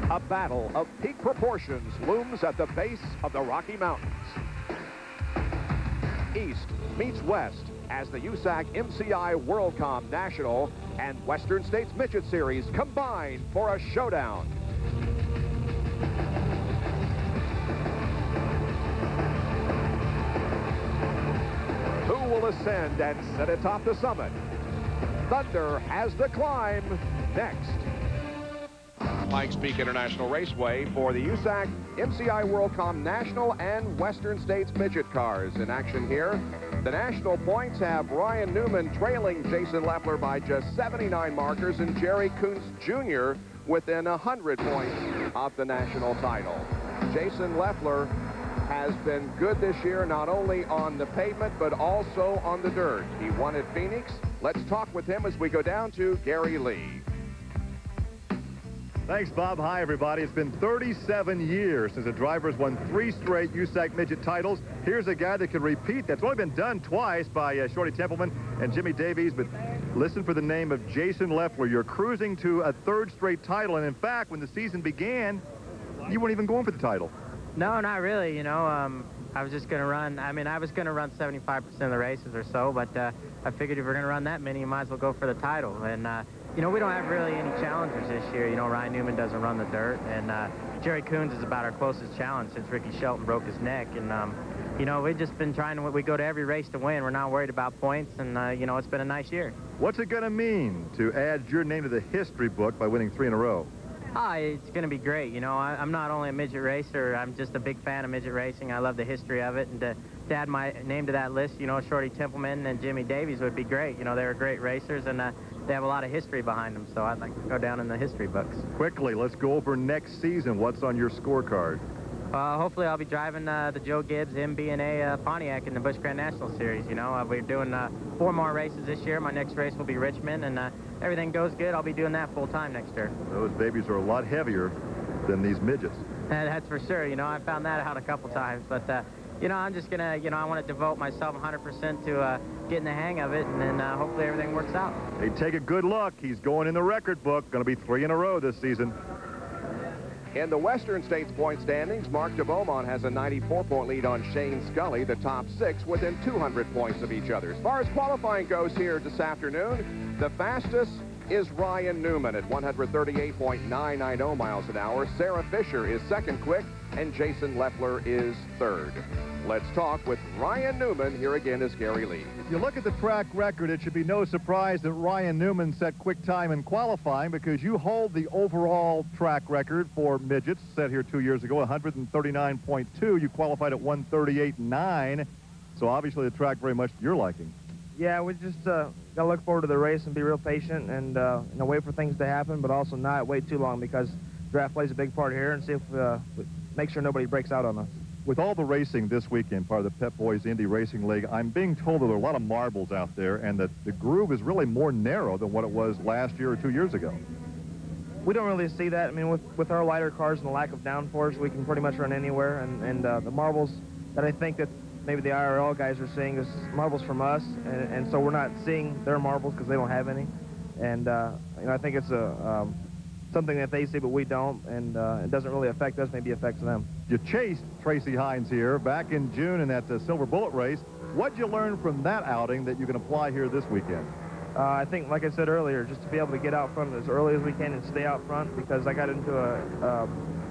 A battle of peak proportions looms at the base of the Rocky Mountains. East meets West as the USAC MCI WorldCom National and Western States Midget Series combine for a showdown. Who will ascend and sit atop the summit? Thunder has the climb next. Pikes Peak International Raceway for the USAC MCI WorldCom National and Western States Midget cars in action here. The national points have Ryan Newman trailing Jason Leffler by just 79 markers and Jerry Kuntz Jr. within 100 points of the national title. Jason Leffler has been good this year, not only on the pavement, but also on the dirt. He won at Phoenix. Let's talk with him as we go down to Gary Lee. Thanks, Bob. Hi, everybody. It's been 37 years since a driver's won 3 straight USAC midget titles. Here's a guy that can repeat. That's only been done twice by Shorty Templeman and Jimmy Davies, but listen for the name of Jason Leffler. You're cruising to a 3rd straight title, and in fact, when the season began, you weren't even going for the title. No, not really. You know, I was just going to run. I mean, I was going to run 75% of the races or so, but I figured if we're going to run that many, you might as well go for the title. And you know, we don't have really any challengers this year. You know, Ryan Newman doesn't run the dirt, and Jerry Kuntz is about our closest challenge since Ricky Shelton broke his neck. And, you know, we've just been trying to, we go to every race to win. We're not worried about points, and, you know, it's been a nice year. What's it going to mean to add your name to the history book by winning 3 in a row? It's going to be great. You know, I'm not only a midget racer, I'm just a big fan of midget racing. I love the history of it, and to add my name to that list, you know, Shorty Templeman and Jimmy Davies would be great. You know, they were great racers, and they have a lot of history behind them, so I'd like to go down in the history books. Quickly, let's go over next season. What's on your scorecard? Hopefully I'll be driving the Joe Gibbs MB&A Pontiac in the Busch Grand National Series. You know, we're doing 4 more races this year. My next race will be Richmond, and everything goes good, I'll be doing that full time next year. Those babies are a lot heavier than these midgets. That's for sure. You know, I found that out a couple times, but you know, I'm just gonna, you know, I want to devote myself 100% to getting the hang of it, and then hopefully everything works out. Hey, take a good look. He's going in the record book. Going to be 3 in a row this season. In the Western States point standings, Mark DeBeaumont has a 94-point lead on Shane Scully, the top 6 within 200 points of each other. As far as qualifying goes here this afternoon, the fastest is Ryan Newman at 138.990 miles an hour. Sarah Fisher is 2nd quick, and Jason Leffler is 3rd. Let's talk with Ryan Newman. Here again is Gary Lee. If you look at the track record, it should be no surprise that Ryan Newman set quick time in qualifying, because you hold the overall track record for midgets set here 2 years ago, 139.2. You qualified at 138.9. So obviously the track very much to your liking. Yeah, we just got to look forward to the race and be real patient and you know, wait for things to happen, but also not wait too long, because draft plays a big part here, and see if make sure nobody breaks out on us. With all the racing this weekend, part of the Pep Boys Indy Racing League, I'm being told that there are a lot of marbles out there, and that the groove is really more narrow than what it was last year or 2 years ago. We don't really see that. I mean, with our lighter cars and the lack of downforce, we can pretty much run anywhere, and the marbles that I think that maybe the IRL guys are seeing is marbles from us, and so we're not seeing their marbles because they don't have any. And you know, I think it's something that they see but we don't, and it doesn't really affect us, maybe affects them. You chased Tracy Hines here back in June in that Silver Bullet race. What'd you learn from that outing that you can apply here this weekend? I think, like I said earlier, just to be able to get out front as early as we can and stay out front, because I got into a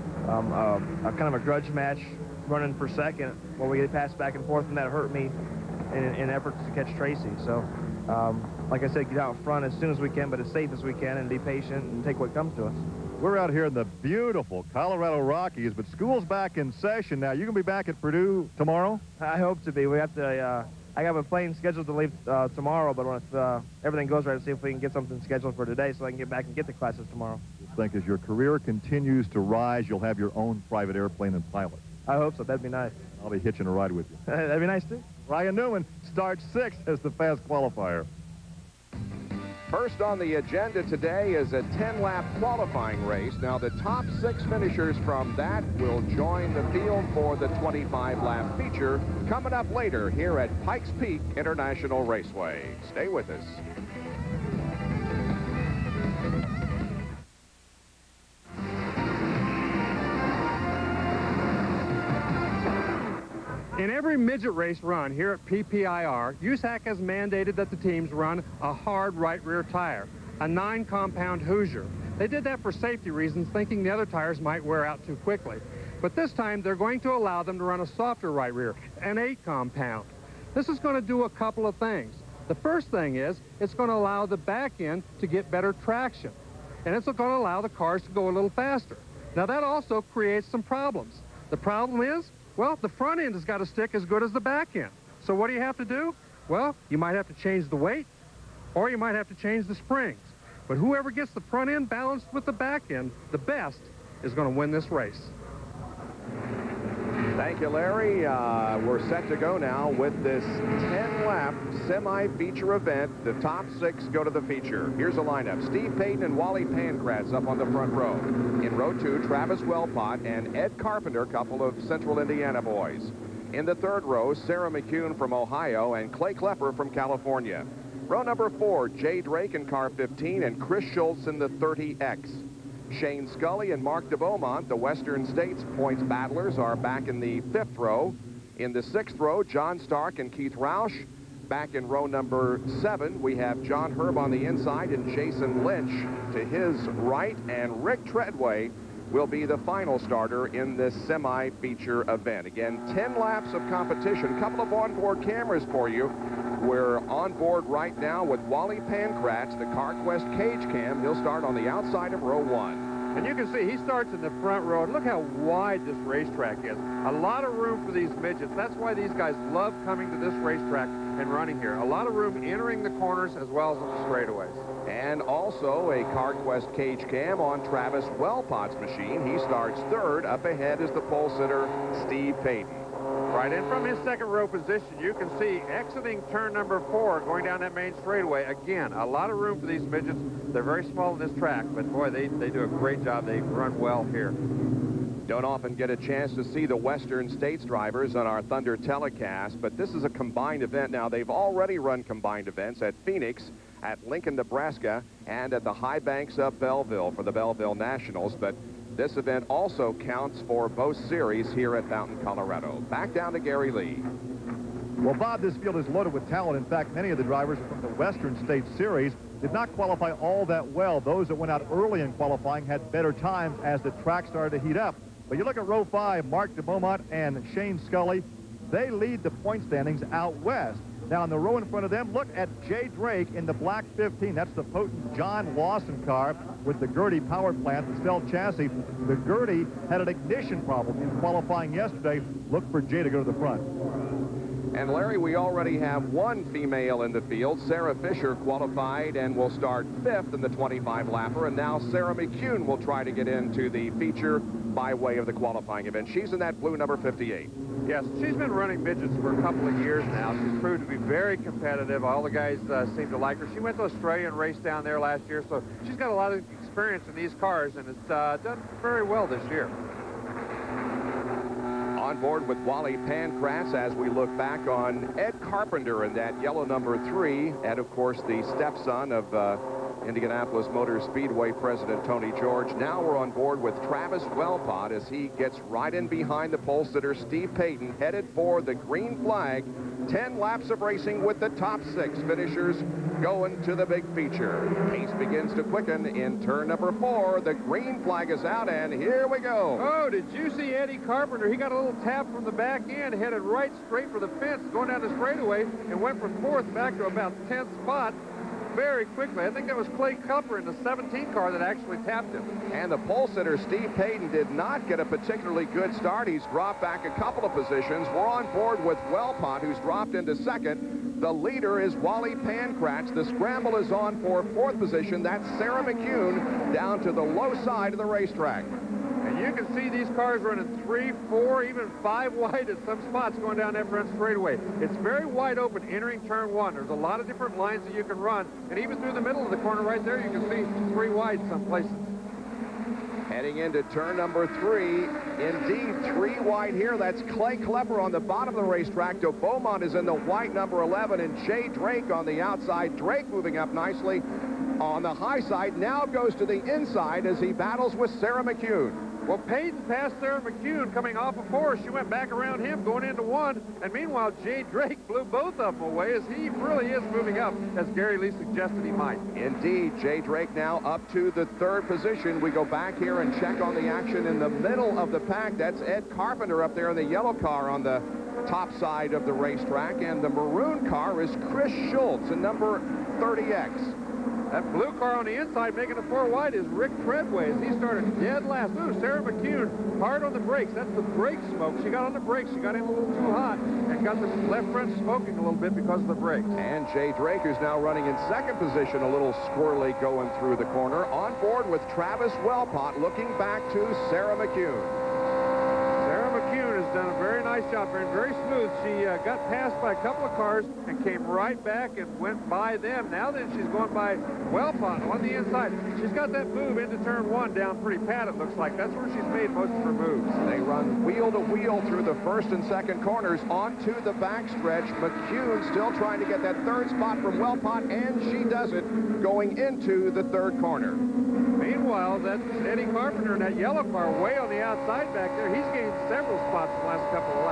kind of a grudge match running for 2nd where we passed back and forth, and that hurt me in efforts to catch Tracy. So, like I said, get out front as soon as we can, but as safe as we can, and be patient and take what comes to us. We're out here in the beautiful Colorado Rockies, but school's back in session now. You gonna be back at Purdue tomorrow? I hope to be. We have to. I have a plane scheduled to leave tomorrow, but if everything goes right, see if we can get something scheduled for today, so I can get back and get the classes tomorrow. I think as your career continues to rise, you'll have your own private airplane and pilot. I hope so. That'd be nice. I'll be hitching a ride with you. That'd be nice, too. Ryan Newman starts 6th as the fast qualifier. First on the agenda today is a 10-lap qualifying race. Now, the top 6 finishers from that will join the field for the 25-lap feature coming up later here at Pikes Peak International Raceway. Stay with us. In every midget race run here at PPIR, USAC has mandated that the teams run a hard right rear tire, a 9-compound Hoosier. They did that for safety reasons, thinking the other tires might wear out too quickly. But this time, they're going to allow them to run a softer right rear, an 8-compound. This is going to do a couple of things. The first thing is, it's going to allow the back end to get better traction. And it's going to allow the cars to go a little faster. Now, that also creates some problems. The problem is, well, the front end has got to stick as good as the back end. So what do you have to do? Well, you might have to change the weight, or you might have to change the springs. But whoever gets the front end balanced with the back end, the best, is going to win this race. Thank you, Larry. We're set to go now with this 10-lap semi-feature event. The top 6 go to the feature. Here's a lineup. Steve Payton and Wally Pankratz up on the front row. In row 2, Travis Wellpott and Ed Carpenter, couple of Central Indiana boys. In the third row, Sarah McCune from Ohio and Clay Klepper from California. Row number 4, Jay Drake in car 15 and Chris Schultz in the 30X. Shane Scully and Mark DeBeaumont, the Western States points battlers, are back in the 5th row. In the 6th row, John Stark and Keith Roush. Back in row number 7, we have John Herb on the inside and Jason Lynch to his right, and Rick Treadway will be the final starter in this semi-feature event. Again, 10 laps of competition. A couple of onboard cameras for you. We're on board right now with Wally Pankratz, the CarQuest Cage Cam. He'll start on the outside of row 1. And you can see he starts in the front row. And look how wide this racetrack is. A lot of room for these midgets. That's why these guys love coming to this racetrack and running here. A lot of room entering the corners as well as on the straightaways. And also a CarQuest Cage Cam on Travis Wellpott's machine. He starts 3rd. Up ahead is the pole sitter, Steve Payton. Right, and from his second row position, you can see exiting turn number 4, going down that main straightaway. Again, a lot of room for these midgets. They're very small in this track, but boy, they do a great job. They run well here. Don't often get a chance to see the Western States drivers on our Thunder telecast, but this is a combined event. Now, they've already run combined events at Phoenix, at Lincoln, Nebraska, and at the high banks of Belleville for the Belleville Nationals, but this event also counts for both series here at Fountain, Colorado. Back down to Gary Lee. Well, Bob, this field is loaded with talent. In fact, many of the drivers from the Western States Series did not qualify all that well. Those that went out early in qualifying had better times as the track started to heat up. But you look at row 5, Mark DeBeaumont and Shane Scully. They lead the point standings out west. Now, in the row in front of them, look at Jay Drake in the black 15. That's the potent John Lawson car with the Gertie power plant, the Stealth chassis. The Gertie had an ignition problem in qualifying yesterday. Look for Jay to go to the front. And Larry, we already have one female in the field. Sarah Fisher qualified and will start 5th in the 25-lapper. And now Sarah McCune will try to get into the feature by way of the qualifying event. She's in that blue number 58. Yes, she's been running midgets for a couple of years now. She's proved to be very competitive. All the guys seem to like her. She went to Australia and raced down there last year, so she's got a lot of experience in these cars, and it's done very well this year. On board with Wally Pankratz as we look back on Ed Carpenter in that yellow number 3. Ed, of course, the stepson of Indianapolis Motor Speedway President Tony George. Now we're on board with Travis Wellpott as he gets right in behind the pole sitter Steve Payton, headed for the green flag. 10 laps of racing with the top 6 finishers going to the big feature. Pace begins to quicken in turn number 4. The green flag is out, and here we go. Oh, did you see Eddie Carpenter? He got a little tap from the back end, headed right straight for the fence, going down the straightaway, and went from 4th back to about 10th spot very quickly. I think that was Clay Cupper in the 17 car that actually tapped him. And the pole sitter, Steve Payton, did not get a particularly good start. He's dropped back a couple of positions. We're on board with Wellpott, who's dropped into 2nd. The leader is Wally Pankratz. The scramble is on for 4th position. That's Sarah McCune down to the low side of the racetrack. And you can see these cars running 3, 4, even 5 wide at some spots going down that front straightaway. It's very wide open entering turn 1. There's a lot of different lines that you can run, and even through the middle of the corner right there, you can see 3 wide some places. Heading into turn number 3, indeed 3 wide here. That's Clay Klepper on the bottom of the racetrack. DeBeaumont is in the white number 11, and Jay Drake on the outside. Drake moving up nicely. on the high side, now goes to the inside as he battles with Sarah McCune. Well, Payton passed Sarah McCune coming off of 4. She went back around him going into 1. And meanwhile, Jay Drake blew both of them away as he really is moving up, as Gary Lee suggested he might. Indeed, Jay Drake now up to the 3rd position. We go back here and check on the action in the middle of the pack. That's Ed Carpenter up there in the yellow car on the top side of the racetrack. And the maroon car is Chris Schultz in number 30X. That blue car on the inside making the 4 wide is Rick Treadway as he started dead last. Ooh, Sarah McCune hard on the brakes. That's the brake smoke. She got on the brakes. She got in a little too hot and got the left front smoking a little bit because of the brakes. And Jay Drake, who's now running in 2nd position, a little squirrely going through the corner. On board with Travis Wellpott, looking back to Sarah McCune. McCune has done a very nice job, very smooth. She got passed by a couple of cars and came right back and went by them. Now then she's going by Wellpott on the inside. She's got that move into turn 1 down pretty pat, it looks like. That's where she's made most of her moves. They run wheel to wheel through the 1st and 2nd corners onto the backstretch. McCune still trying to get that 3rd spot from Wellpott, and she does it going into the 3rd corner. Meanwhile, that's Eddie Carpenter in that yellow car way on the outside back there. He's gained several spots in the last couple of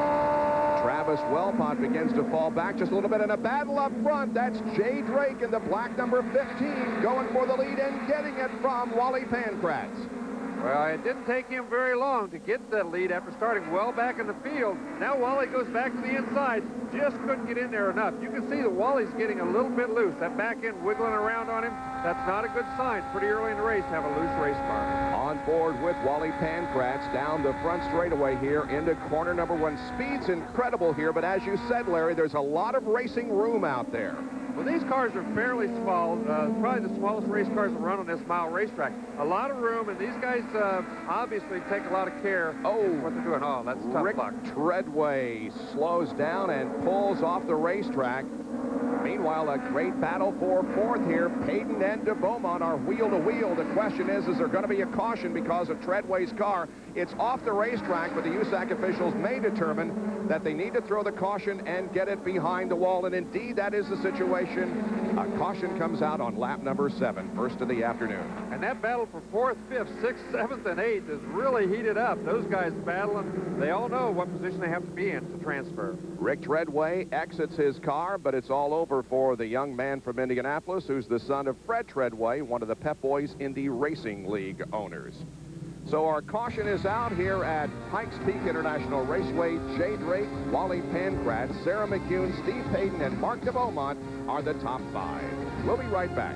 laps. Travis Wellpott begins to fall back just a little bit in a battle up front. That's Jay Drake in the black number 15 going for the lead and getting it from Wally Pankratz. Well, it didn't take him very long to get that lead after starting well back in the field. Now Wally goes back to the inside. Just couldn't get in there enough. You can see that Wally's getting a little bit loose. That back end wiggling around on him, that's not a good sign. Pretty early in the race to have a loose race car. On board with Wally Pankratz down the front straightaway here into corner number 1. Speed's incredible here, but as you said, Larry, there's a lot of racing room out there. Well, these cars are fairly small, probably the smallest race cars that run on this mile racetrack. A lot of room, and these guys obviously take a lot of care. Oh, what they're doing. Oh, that's tough Rick luck. Treadway slows down and pulls off the racetrack. Meanwhile, a great battle for 4th here. Payton and de Beaumont are wheel to wheel. The question is there going to be a caution because of Treadway's car? It's off the racetrack, but the USAC officials may determine that they need to throw the caution and get it behind the wall. And indeed, that is the situation. A caution comes out on lap number 7, first of the afternoon. And that battle for 4th, 5th, 6th, 7th, and 8th is really heated up. Those guys battling, they all know what position they have to be in to transfer. Rick Treadway exits his car, but it's all over for the young man from Indianapolis, who's the son of Fred Treadway, one of the Pep Boys Indy Racing League owners. So our caution is out here at Pikes Peak International Raceway. Jay Drake, Wally Pankratz, Sarah McCune, Steve Payton, and Mark de Beaumont are the top 5. We'll be right back.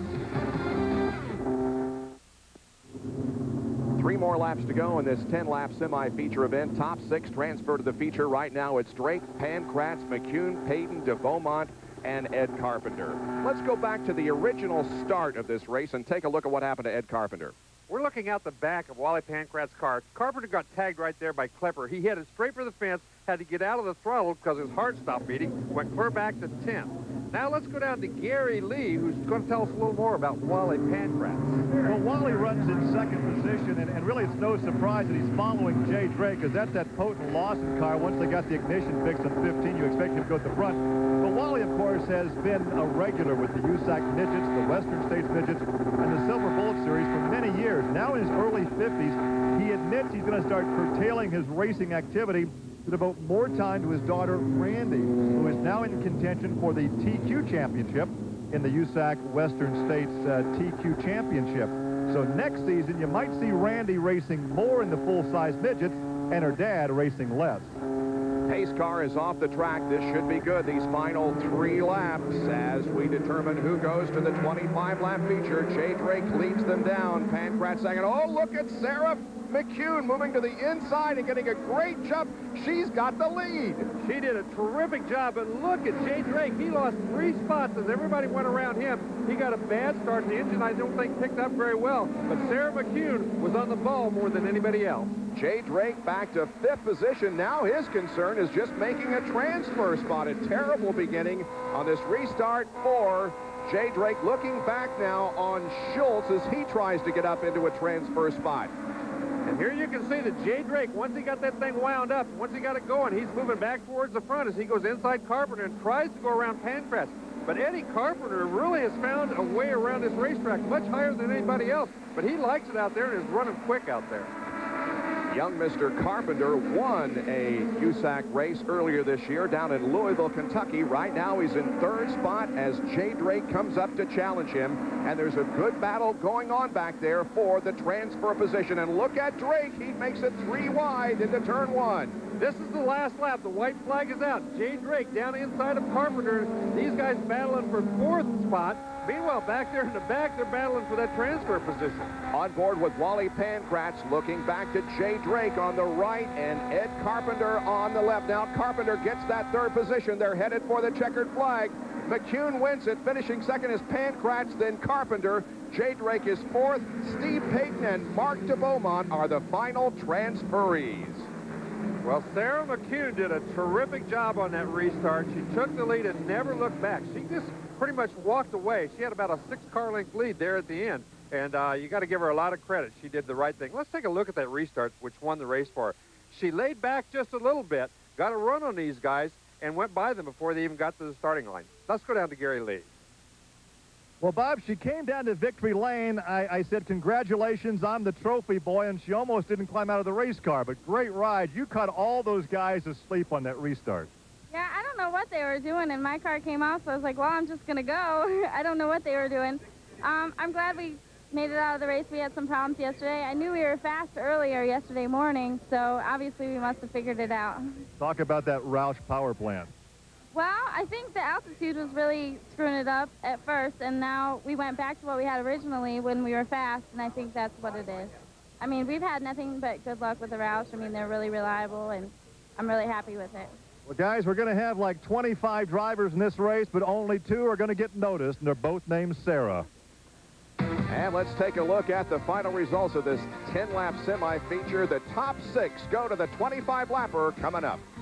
3 more laps to go in this 10-lap semi-feature event. Top 6 transfer to the feature. Right now it's Drake, Pankratz, McCune, Payton, de Beaumont, and Ed Carpenter. Let's go back to the original start of this race and take a look at what happened to Ed Carpenter. We're looking out the back of Wally Pankratz's car. Carpenter got tagged right there by Klepper. He headed straight for the fence, had to get out of the throttle because his heart stopped beating, went clear back to 10th. Now let's go down to Gary Lee, who's going to tell us a little more about Wally Pankratz. Well, Wally runs in 2nd position, and really it's no surprise that he's following Jay Drake, because that's that potent Lawson car. Once they got the ignition fixed on 15, you expect him to go at the front. But Wally, of course, has been a regular with the USAC Midgets, the Western States Midgets, and the Silver Bullet Series for many years. Now in his early 50s, he admits he's going to start curtailing his racing activity to devote more time to his daughter, Randy, who is now in contention for the TQ Championship in the USAC Western States TQ Championship. So next season, you might see Randy racing more in the full-size midgets and her dad racing less. Pace car is off the track. This should be good. These final 3 laps as we determine who goes to the 25-lap feature. Jay Drake leads them down. Pankratz second. Oh, look at Sarah McCune moving to the inside and getting a great jump. She's got the lead. She did a terrific job, but look at Jay Drake. He lost 3 spots as everybody went around him. He got a bad start. The engine, I don't think, picked up very well, but Sarah McCune was on the ball more than anybody else. Jay Drake back to 5th position. Now his concern is just making a transfer spot. A terrible beginning on this restart for Jay Drake. Looking back now on Schultz as he tries to get up into a transfer spot. And here you can see that Jay Drake, once he got that thing wound up, once he got it going, he's moving back towards the front as he goes inside Carpenter and tries to go around Pankratz. But Eddie Carpenter really has found a way around this racetrack much higher than anybody else. But he likes it out there and is running quick out there. Young Mr. Carpenter won a USAC race earlier this year down in Louisville, Kentucky. Right now he's in third spot as Jay Drake comes up to challenge him. And there's a good battle going on back there for the transfer position. And look at Drake. He makes it 3 wide into turn 1. This is the last lap. The white flag is out. Jay Drake down inside of Carpenter. These guys battling for 4th spot. Meanwhile, back there in the back, they're battling for that transfer position. On board with Wally Pankratz, looking back to Jay Drake on the right and Ed Carpenter on the left. Now Carpenter gets that 3rd position. They're headed for the checkered flag. McCune wins it. Finishing second is Pankratz, then Carpenter. Jay Drake is 4th. Steve Payton and Mark de Beaumont are the final transferees. Well, Sarah McCune did a terrific job on that restart. She took the lead and never looked back. She just pretty much walked away. She had about a 6-car length lead there at the end. And you got to give her a lot of credit. She did the right thing. Let's take a look at that restart, which won the race for her. She laid back just a little bit, got a run on these guys, and went by them before they even got to the starting line. Let's go down to Gary Lee. Well, Bob, she came down to victory lane. I said, congratulations, I'm the trophy boy, and she almost didn't climb out of the race car, but great ride. You caught all those guys asleep on that restart. Yeah, I don't know what they were doing, and my car came off, so I was like, well, I'm just going to go. I don't know what they were doing. I'm glad we made it out of the race. We had some problems yesterday. I knew we were fast earlier yesterday morning, so obviously we must have figured it out. Talk about that Roush power plant. Well, I think the altitude was really screwing it up at first, and now we went back to what we had originally when we were fast, and I think that's what it is. I mean, we've had nothing but good luck with the Roush. I mean, they're really reliable, and I'm really happy with it. Well, guys, we're going to have like 25 drivers in this race, but only 2 are going to get noticed, and they're both named Sarah. And let's take a look at the final results of this 10-lap semi-feature. The top 6 go to the 25-lapper coming up.